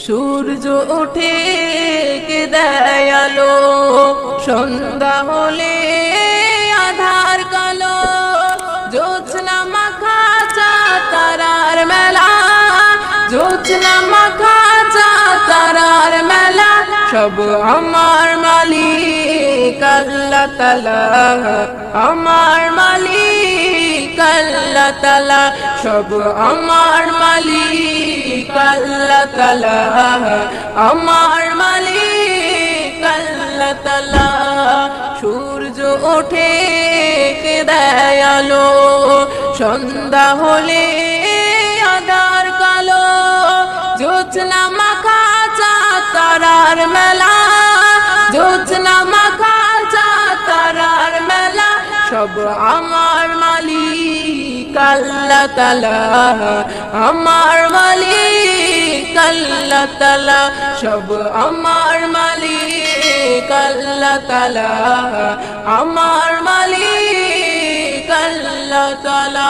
সূর্য ওঠে কে দেয় আলো, সন্ধ্যা হলে আধার কালো, জ্যোৎস্না মাখা তারার মেলা, জ্যোৎস্না মাখা তারার মেলা, সব আমার মালিক আল্লাহ তাআলা, আমার মালিক আল্লাহ তাআলা, সব আমার মালিক আল্লাহ তাআলা, আমার মালিক আল্লাহ তাআলা। সূর্য ওঠে কে দেয় আলো, সন্ধ্যা হলে আধার কালো, জ্যোৎস্না মাখা তারার মেলা, জ্যোৎস্না মাখা তারার মেলা, সব আমার মালিক আল্লাহ তাআলা, আমার মালিক আল্লাহ তাআলা, সব আমার মালিক আল্লাহ তাআলা, আমার মালিক আল্লাহ তাআলা।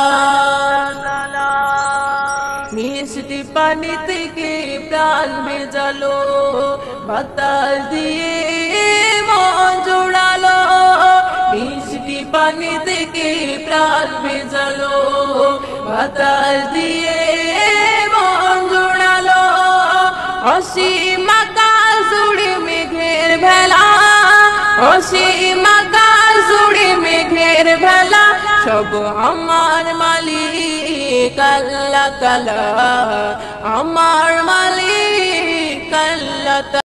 মিষ্টি পানি থেকে প্রাণ ভেজালো, বাতাস দিয়ে মন জোড়ালো, মিষ্টি পানি থেকে প্রাণ ভেজালো, বাতাস দিয়ে মন জোড়ালো, অসীম আকাশ জুড়ে মেঘের ভেলা, অসীম আকাশ জুড়ে মেঘের ভেলা, সব আমার মালিক আল্লাহ তাআলা, আমার মালিক আল্লাহ তাআলা।